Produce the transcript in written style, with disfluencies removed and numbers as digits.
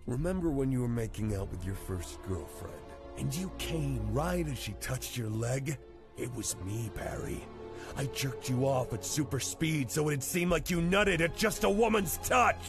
Remember when you were making out with your first girlfriend, and you came right as she touched your leg? It was me, Barry. I jerked you off at super speed so it'd seem like you nutted at just a woman's touch!